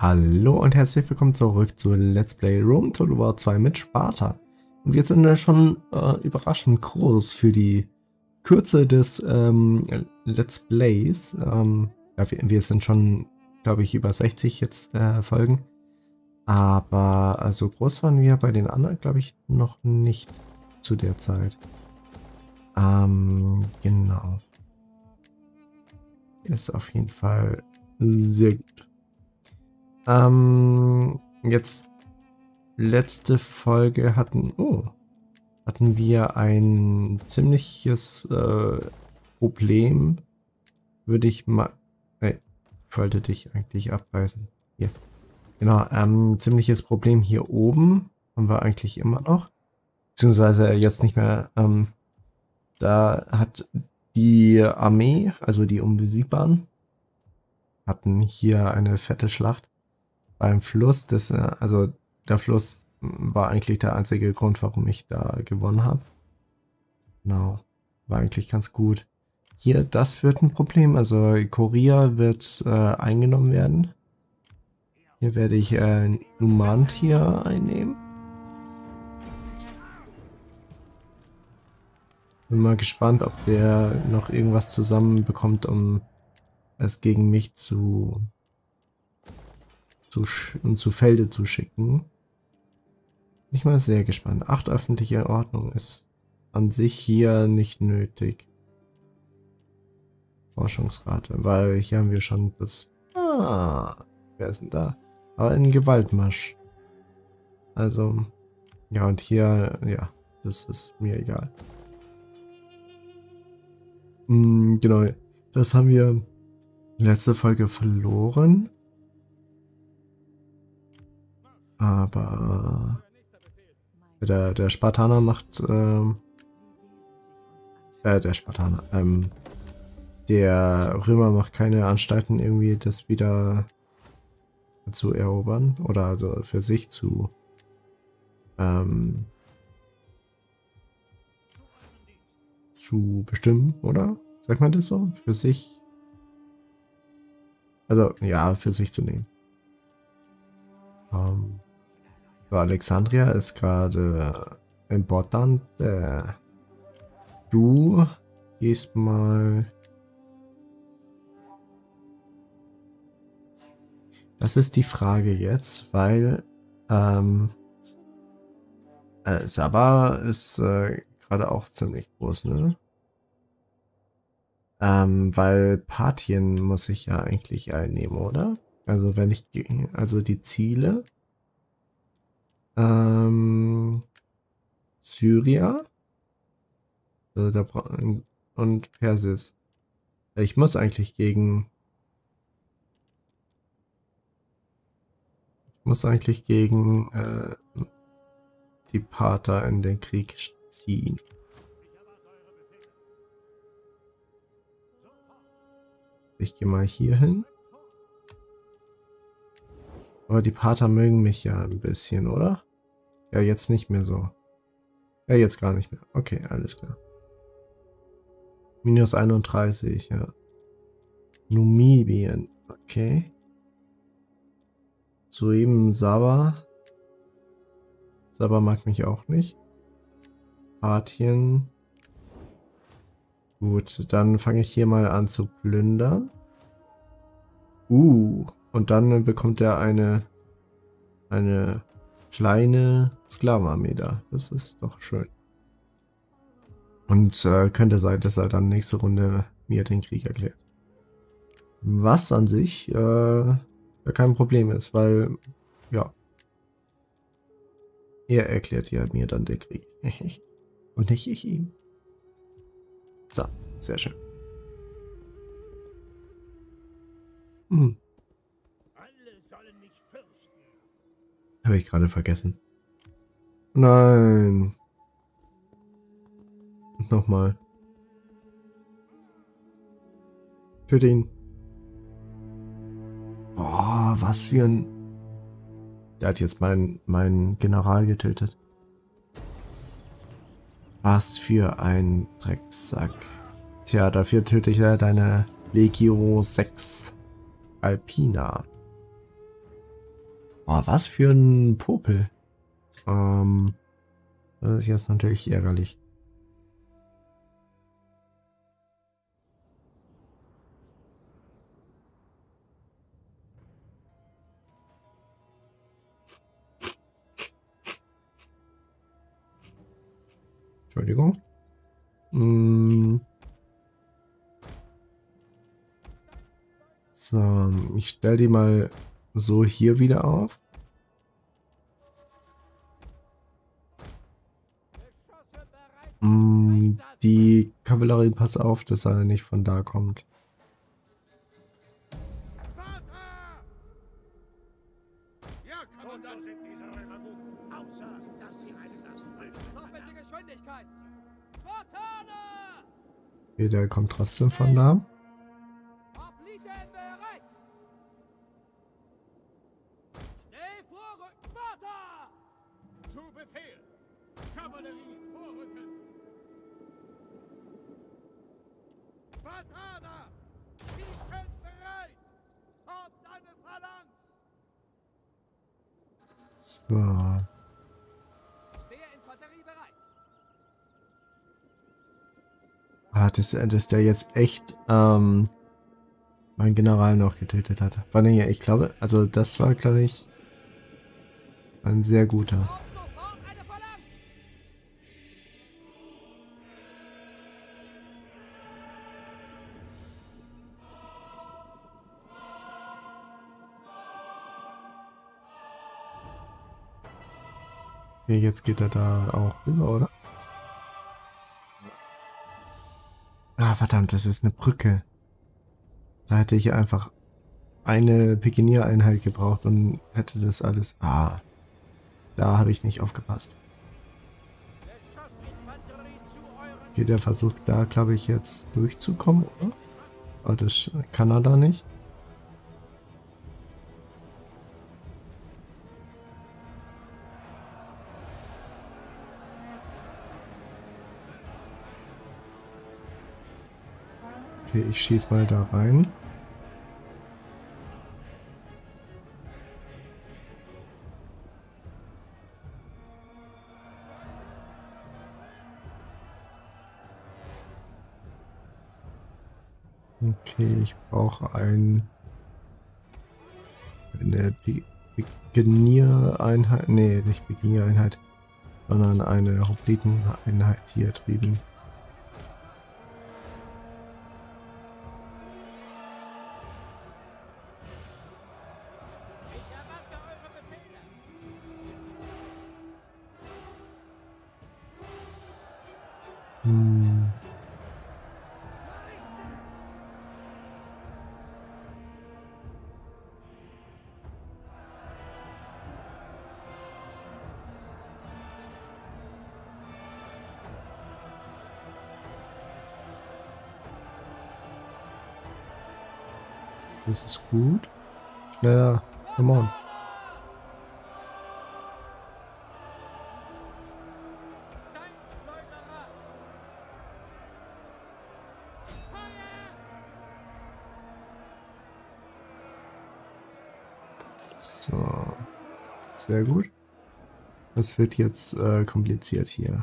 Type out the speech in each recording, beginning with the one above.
Hallo und herzlich willkommen zurück zu Let's Play Rome Total War 2 mit Sparta. Und wir sind ja schon überraschend groß für die Kürze des Let's Plays. Ja, wir sind schon, glaube ich, über 60 jetzt Folgen. Aber also groß waren wir bei den anderen, glaube ich, noch nicht zu der Zeit. Genau. Ist auf jeden Fall sehr gut. Jetzt letzte Folge hatten wir ein ziemliches Problem, würde ich mal, ich wollte dich eigentlich abreißen. Hier. Genau, ziemliches Problem hier oben haben wir eigentlich immer noch, beziehungsweise jetzt nicht mehr. Da hat die Armee, also die Unbesiegbaren, hatten hier eine fette Schlacht beim Fluss. Also der Fluss war eigentlich der einzige Grund, warum ich da gewonnen habe. Genau, war eigentlich ganz gut. Hier, das wird ein Problem. Also Korea wird eingenommen werden. Hier werde ich Numantia einnehmen. Bin mal gespannt, ob der noch irgendwas zusammenbekommt, um es gegen mich zu Felde zu schicken. Bin ich mal sehr gespannt. 8 öffentliche Ordnung ist an sich hier nicht nötig. Forschungsrate, weil hier haben wir schon das... wer ist denn da? Aber ein Gewaltmarsch. Also, ja, und hier, ja, das ist mir egal. Genau, das haben wir letzte Folge verloren. Aber der Spartaner macht, der Spartaner, der Römer macht keine Anstalten, irgendwie das wieder zu erobern oder also für sich zu bestimmen, oder? Sagt man das so? Für sich? Also, ja, für sich zu nehmen. So, Alexandria ist gerade important. Du gehst mal... Das ist die Frage jetzt, weil Sabah ist gerade auch ziemlich groß, ne? Weil Parthien muss ich ja eigentlich einnehmen, oder? Also wenn ich also die Ziele Syria und Persis. Ich muss eigentlich gegen die Parther in den Krieg ziehen. Ich gehe mal hier hin. Aber die Parther mögen mich ja ein bisschen, oder? Ja, jetzt nicht mehr so. Ja, jetzt gar nicht mehr. Okay, alles klar. Minus 31, ja. Numidien, okay. Soeben Sabah. Sabah mag mich auch nicht. Parthien. Gut, dann fange ich hier mal an zu plündern. Und dann bekommt er eine kleine Sklavenarmee da. Das ist doch schön. Und könnte sein, dass er dann nächste Runde mir den Krieg erklärt. Was an sich kein Problem ist, weil, ja, er erklärt ja mir dann den Krieg. Und nicht ich ihm. So, sehr schön. Habe ich gerade vergessen. Nein. Und nochmal. Töte ihn. Boah, was für ein... Der hat jetzt meinen General getötet. Was für ein Drecksack. Tja, dafür töte ich ja deine Legio 6 Alpina. Oh, was für ein Popel. Das ist jetzt natürlich ärgerlich. Entschuldigung. So, ich stelle die mal so hier wieder auf. Die Kavallerie, pass auf, dass er nicht von da kommt. Okay, der kommt trotzdem von da. So. Ah, dass der jetzt echt meinen General noch getötet hat. War denn ja, ich glaube, also das war, glaube ich, ein sehr guter. Okay, jetzt geht er da auch rüber, oder? Ah, verdammt, das ist eine Brücke. Da hätte ich einfach eine Pikenier-Einheit gebraucht und hätte das alles... Ah, da habe ich nicht aufgepasst. Okay, der versucht da, glaube ich, jetzt durchzukommen, oder? Aber das kann er da nicht. Okay, ich schieße mal da rein. Okay, ich brauche eine Pikenier-Einheit. Nee, nicht Pikenier-Einheit, sondern eine Hopliten-Einheit hier drüben. Das ist gut. Schneller. Come on. So. Sehr gut. Das wird jetzt kompliziert hier.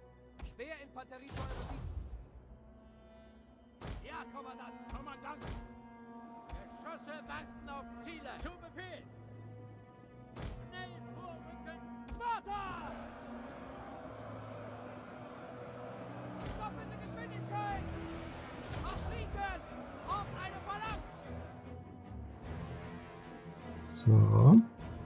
So.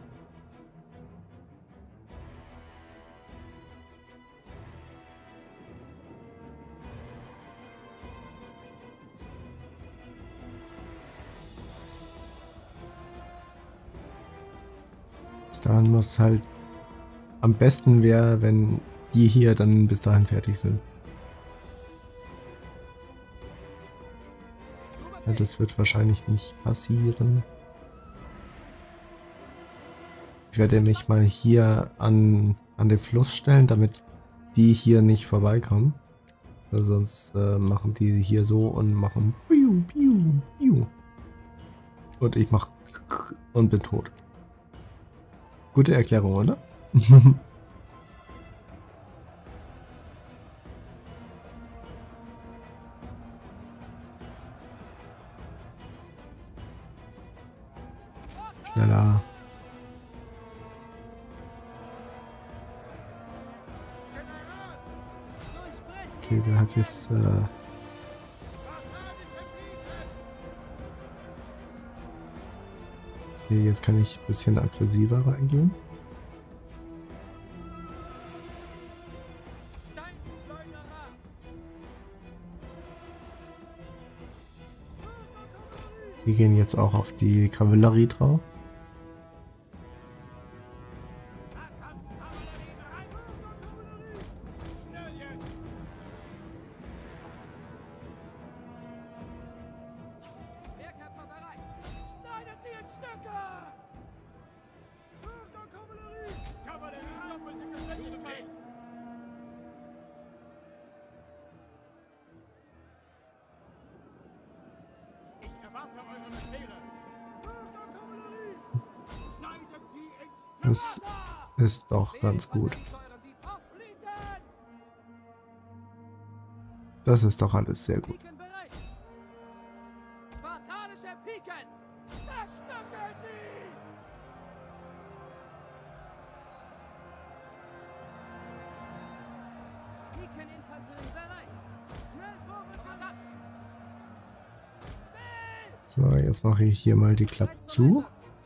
Dann muss halt am besten wäre, wenn die hier dann bis dahin fertig sind. Ja, das wird wahrscheinlich nicht passieren. Ich werde mich mal hier an den Fluss stellen, damit die hier nicht vorbeikommen. Sonst machen die hier so und machen piu, piu, piu. Und ich mache und bin tot. Gute Erklärung, oder? Schneller. Okay, der hat jetzt... Okay, jetzt kann ich ein bisschen aggressiver reingehen. Wir gehen jetzt auch auf die Kavallerie drauf. Das ist doch ganz gut. Das ist doch alles sehr gut. So, jetzt mache ich hier mal die Klappe zu.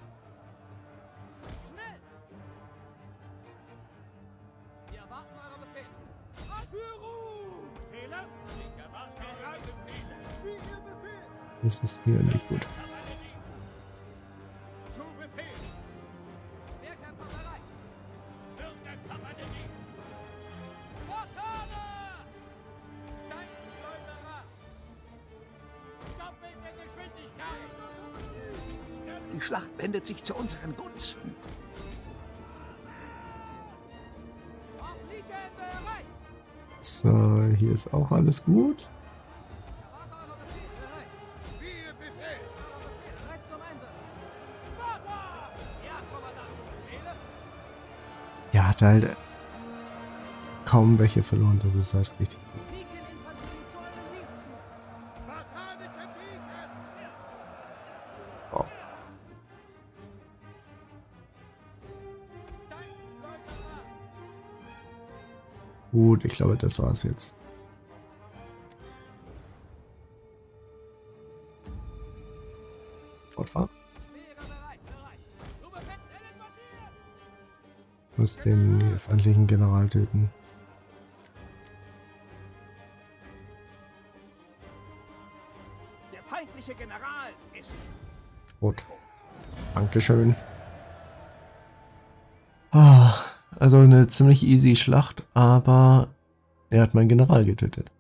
Das ist hier nicht gut. Die Schlacht wendet sich zu unseren Gunsten. So, hier ist auch alles gut. Ja, hat halt kaum welche verloren, das ist halt richtig. Oh. Gut, ich glaube, das war's jetzt. Fortfahren. Muss den feindlichen General töten. Der feindliche General ist Gut. Dankeschön. Ah, also eine ziemlich easy Schlacht, aber er hat meinen General getötet.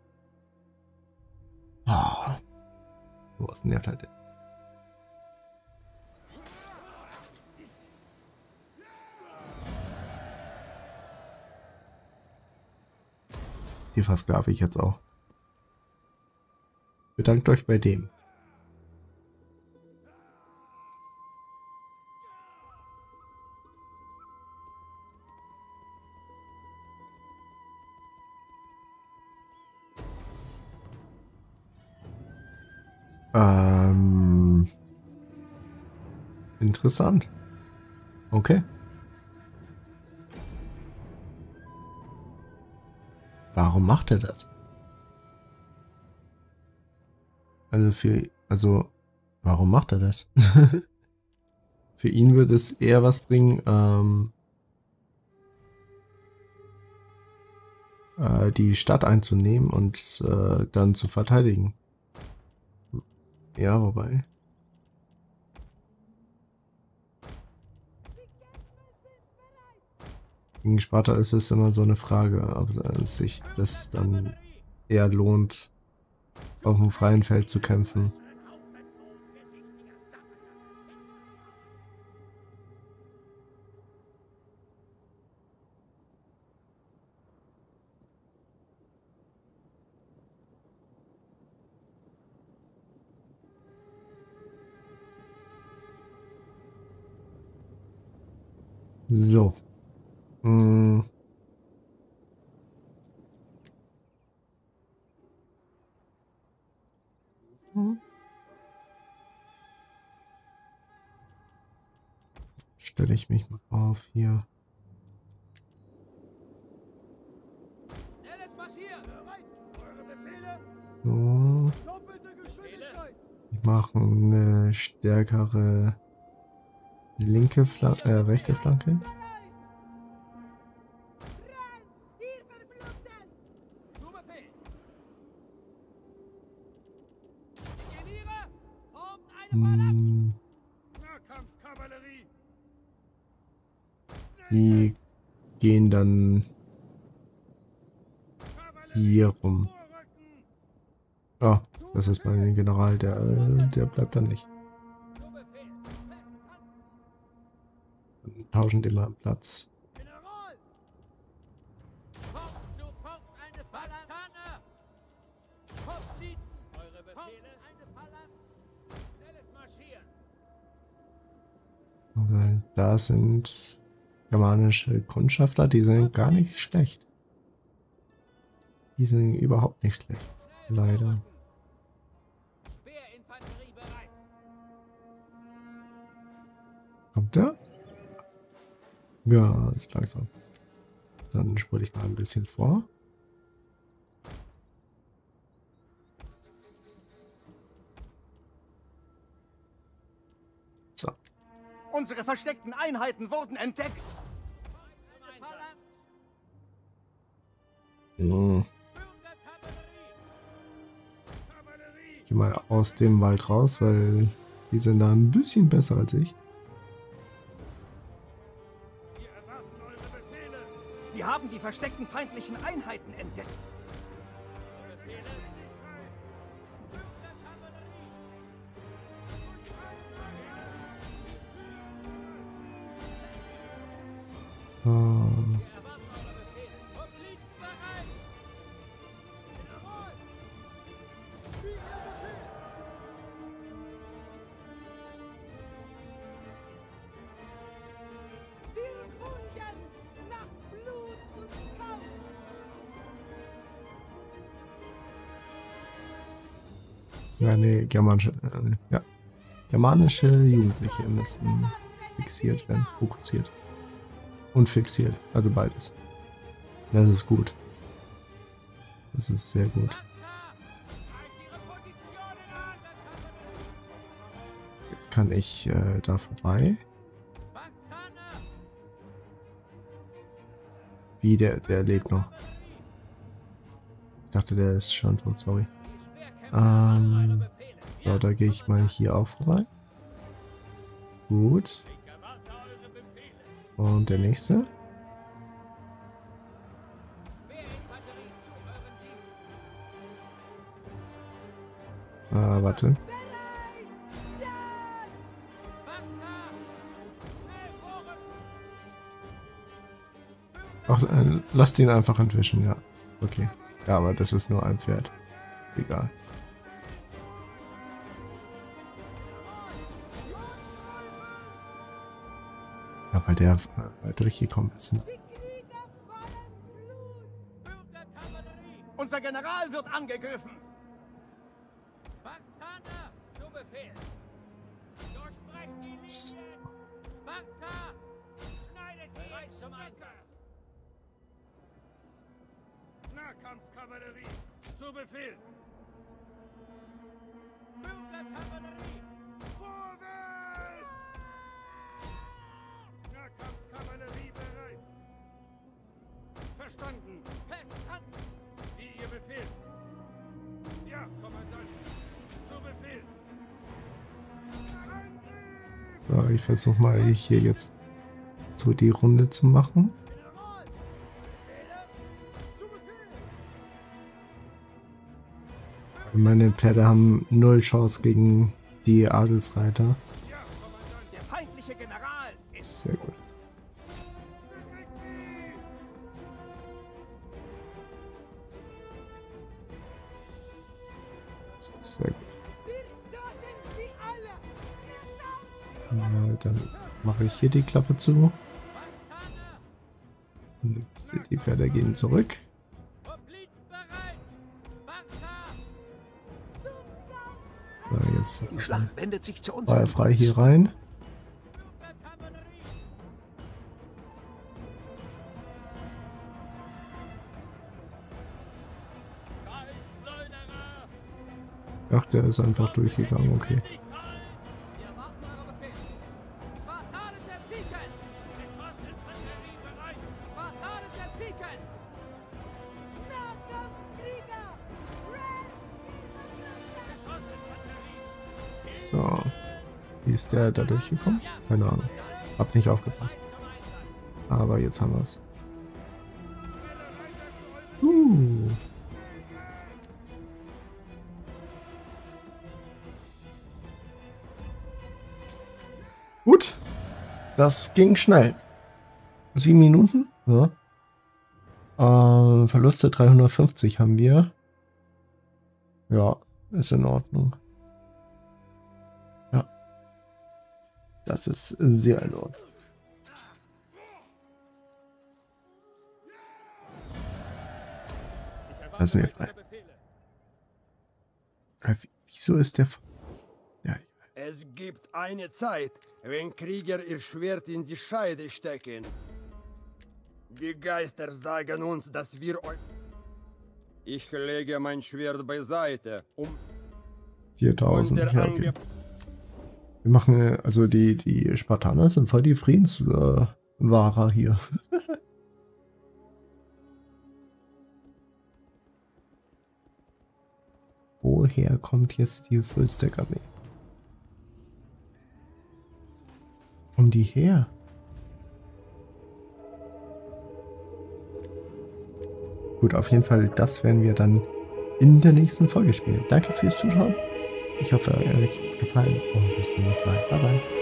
Ah. Wo ist denn der halt? Die versklave ich jetzt auch. Bedankt euch bei dem. Interessant. Okay. Warum macht er das? Warum macht er das? Für ihn würde es eher was bringen, die Stadt einzunehmen und dann zu verteidigen. Ja, wobei. Gegen Sparta ist es immer so eine Frage, ob sich das dann eher lohnt, auf dem freien Feld zu kämpfen. So. Hm. Stelle ich mich mal auf hier. Schnelles Marschieren! Bereit! Eure Befehle! So. Doppelte Geschwindigkeit! Ich mache eine stärkere linke Flanke, rechte Flanke. Zu Befehl! Ingeniere! Formt eine Phalanx! Hm, Nahkampfkavallerie! die gehen dann hier rum. Vorrücken! Oh, das ist mein General, der bleibt dann nicht. Zu Befehl! Dann tauschen die mal Platz. General! Punkt zu Punkt eine Phalanx! Hochziehen! Eure Befehle! Eine Phalanx! Schnelles Marschieren! Aber da sind germanische Kundschafter, die sind gar nicht schlecht. Die sind überhaupt nicht schlecht. Leider. Speerinfanterie bereit! Kommt der? Ganz langsam. Dann spule ich mal ein bisschen vor. So. Unsere versteckten Einheiten wurden entdeckt! Hm. Ich gehe mal aus dem Wald raus, weil die sind da ein bisschen besser als ich. Wir erwarten eure Befehle! Wir haben die versteckten feindlichen Einheiten entdeckt! Ähm, ja, nee, ja. Germanische Jugendliche müssten fixiert werden, fokussiert. Und fixiert, also beides. Das ist gut. Das ist sehr gut. Jetzt kann ich da vorbei. Wie, der lebt noch. Ich dachte, der ist schon tot, sorry. So, da gehe ich mal hier auch vorbei. Gut. Und der nächste. Warte. Ach, lasst ihn einfach entwischen, ja. Okay. Ja, aber das ist nur ein Pferd. Egal. Ja, weil der durchgekommen ist. Ne? Unser General wird angegriffen! Spartaner, zu Befehl! Durchbrecht die Linien! Sparta! Schneidet sie bereit zum Einsatz! Nahkampfkavallerie, zu Befehl! Bürgerkavallerie! Vorwärts! Nahkampfkavallerie bereit! Verstanden! Verstanden! Wie ihr befehlt! Ja, Kommandant! Zu Befehl! So, ich versuche mal hier jetzt so die Runde zu machen. General! Befehle! Zu Befehl! Meine Pferde haben null Chance gegen die Adelsreiter. Ja, Kommandant! Der feindliche General ist... Sehr gut. Sehr gut. Dann mache ich hier die Klappe zu. Pferde gehen zurück. Hopliten bereit! Sparta! So, jetzt Die Schlacht wendet sich zu uns. feuerfrei hier rein. Super Kavallerie! Geistschleuderer! Ach, der ist einfach durchgegangen, okay. Wir erwarten eure Befehle. Spartanische Piken! Geschossinfanterie bereit. Spartanische Piken! Geschossinfanterie. So. Wie ist der da durchgekommen? Keine Ahnung. Hab nicht aufgepasst. Aber jetzt haben wir es. Gut. Das ging schnell. 7 Minuten? Ja. Verluste 350 haben wir. Ja, ist in Ordnung. Ja. Das ist sehr in Ordnung. Lassen wir frei. Wieso ist der... Ja, Es gibt eine Zeit, wenn Krieger ihr Schwert in die Scheide stecken. Die Geister sagen uns, dass wir euch... Ich lege mein Schwert beiseite, um 4000. der Ja, okay. Wir machen, also die Spartaner sind voll die Friedenswahrer hier. Woher kommt jetzt die Fullstack-Armee? Kommen die her? Gut, auf jeden Fall, das werden wir dann in der nächsten Folge spielen. Danke fürs Zuschauen. Ich hoffe, euch hat es gefallen und bis zum nächsten Mal. Bye bye.